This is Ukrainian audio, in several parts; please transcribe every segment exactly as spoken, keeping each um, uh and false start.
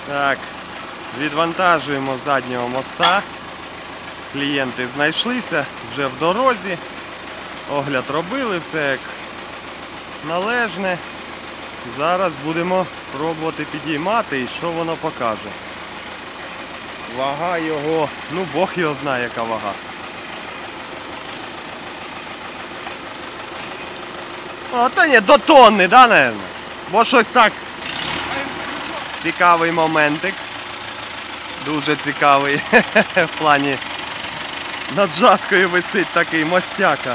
Так, відвантажуємо з заднього моста. Клієнти знайшлися, вже в дорозі. Огляд робили, все як належне. Зараз будемо пробувати підіймати і що воно покаже. Вага його, ну Бог його знає, яка вага. О, та ні, до тонни, да, наверное? Бо щось так. Цікавий моментик. Дуже цікавий. В плані над жаткою висить такий мостяка.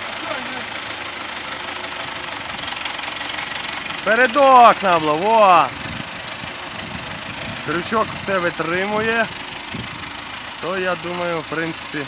Передок нам було, во! Крючок все витримує. То я думаю, в принципі,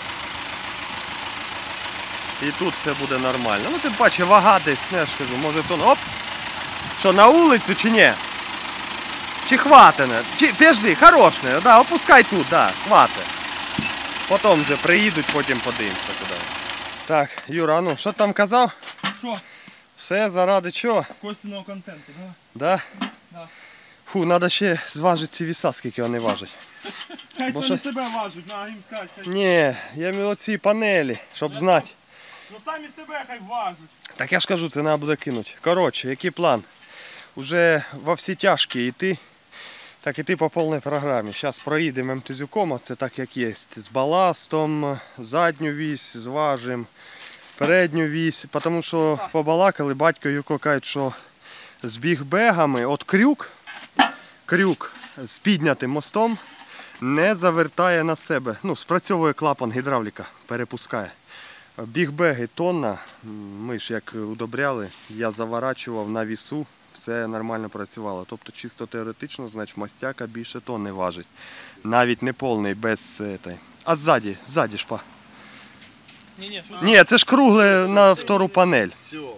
і тут все буде нормально. Ну ти бачиш, вага десь, не ж кажу, може то... Оп! Що, на вулицю чи ні? Чи хватане? Чи, підожди, хорошне, да, опускай тут, да, хватить. Потім вже приїдуть, потім подивимося туди. Так, Юра, ну, що там казав? Що? Все заради чого? Костяного контенту, да? Да? Да. Фу, треба ще зважити ці віса, скільки вони важать. Хай Бо самі що- себе важуть, на їм сказати. хай- Ні, я маю оці панелі, щоб знати. Ну самі себе хай важуть. Так я ж кажу, це треба буде кинути. Коротше, який план? Уже во всі тяжкі йти. Так, іти по повній програмі. Зараз проїдемо МТЗюком, це так як є. З баластом, задню вісь зважимо, передню вісь. Тому що побалакали, батько Юрко каже, що з бігбегами, от крюк, крюк з піднятим мостом не завертає на себе. Ну, спрацьовує клапан гідравліка, перепускає. Бігбеги тонна, ми ж як удобряли, я заворачував на вісу, все нормально працювало. Тобто чисто теоретично, значить мастяка більше тонни важить. Навіть не повний, без этой. А ззаді, ззаді шпа. Ні, ні, що? Ні, це ж кругле на втору панель.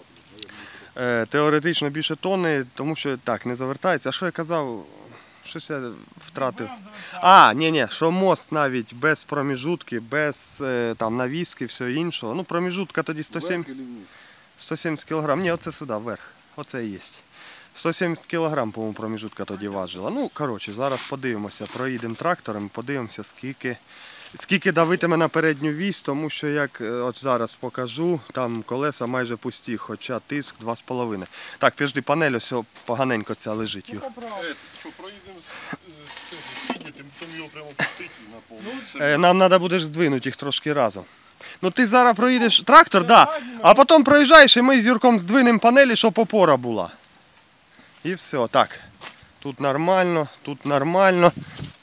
Е, теоретично більше тонни, тому що так, не завертається. А що я казав? Щось я втратив. А, ні, ні, що мост навіть без проміжутки, без е, там навіски, все іншого. Ну, проміжутка тоді сто сімдесят кілограм. Ні, оце сюди, вверх. Оце і є. сто сімдесят кілограм, по-моєму, проміжутка тоді важила. Ну, коротше, зараз подивимося, проїдемо трактором, подивимося, скільки, скільки давитиме на передню вісь, тому що, як е, от зараз покажу, там колеса майже пусті, хоча тиск два з половиною. Так, підожди, панель ось поганенько ця лежить. Юр. Що, проїдемо з піднятим, потім його прямо пустити на повну. Е, Нам треба буде ж здвинути їх трошки разом. Ну ти зараз проїдеш трактор, да, а потім проїжджаєш і ми з Юрком здвинемо панелі, щоб опора була. І все, так. Тут нормально, тут нормально.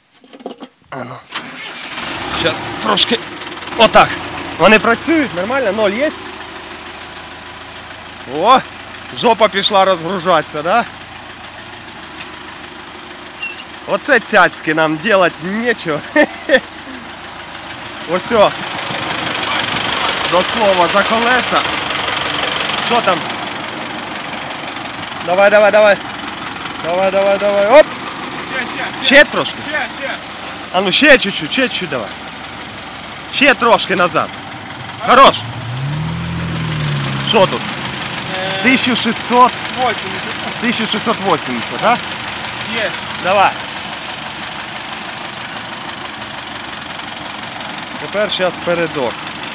А ну. Ще трошки. Отак. Вони працюють, нормально, ноль є? О, жопа пішла розгружатися, да? Оце цяцьки нам делать нічого. Ось о. До слова, за колеса. Що там? Давай, давай, давай. Давай, давай, давай. Оп! Ще, ще, Ще трошки. ще, ще. А ну ще чуть-чуть, ще чуть-чуть давай. Ще трошки назад. Хорош. Що тут? тисяча шістсот, вісімдесят. тисяча шістсот вісімдесят, так? Є. Давай. Тепер зараз передок.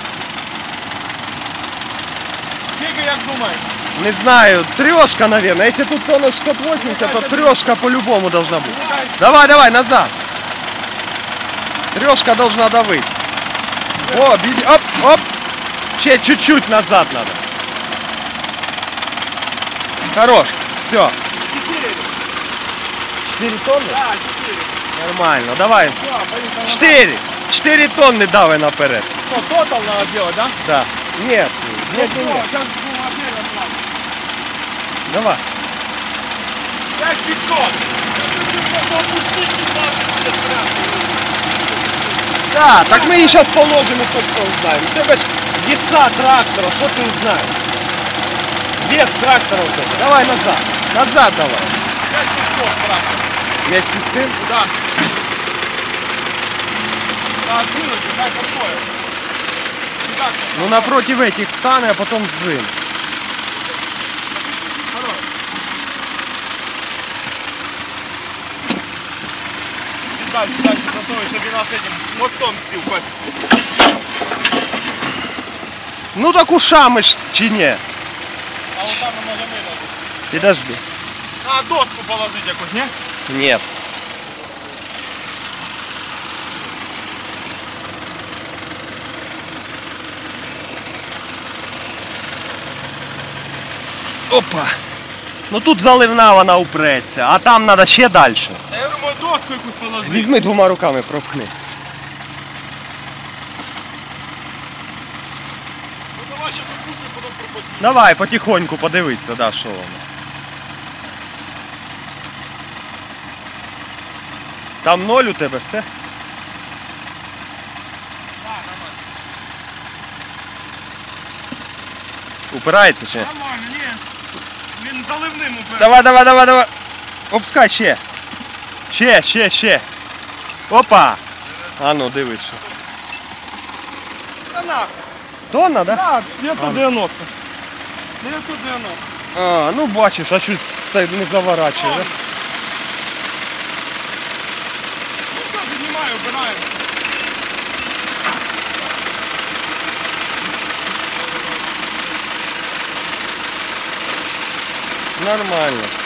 Скільки, як думаєш? Не знаю, трешка, наверное. Если тут тонна шестьсот восемьдесят, то трешка по-любому должна быть. Давай, давай, назад. Трешка должна давить. О, беги, оп, оп. Ще чуть-чуть назад надо. Хорош, все. четыре тонны? Так, чотири. Нормально, давай. Все, поїхали. четыре. четыре тонны давай наперед. Що, тотал треба делать, да? Да. Нет, нет, нет, нет. Сейчас будем отдельно платить. Давай. п'ять п'ятсот. Да, так ми її зараз положимо, точно узнаємо. У тебе ж веса трактора, що ти узнаєш? Вес трактора у тебе. Давай назад. Назад давай. п'ять п'ятсот, правда. Вместе з цим? Да. Так, вилочку, хай постоїть. І так, Ну напротив этих встане, а потім здвинь. хорош. дальше, дальше просовывай, чтобы наш этим мостом сил. Коль. Ну так ушами ж чи ні? А вот там мы можем вылазить. Підожди. А, доску положить якусь, не? Ні. Опа. Ну тут заливна вона упреться, а там треба ще далі. Та я думаю, доску якусь положить. Візьми двома руками, пропхни. Ну давай сейчас опустим, потом пропадем. Давай, потихоньку подивитися, да, що воно. Там ноль у тебе все? Упирається чи? ні? Нормально, ні. Він заливним упер. Давай, давай, давай, давай. Опускай ще. Ще, ще, ще. Опа. А ну, дивись що. Та нахуй. Тонна, да? Так, дев'ятсот дев'яносто. дев'ятсот дев'яносто. А, ну бачиш, а щось це не заворачує, да? Ну що, піднімаю, вбираємо. Нормально.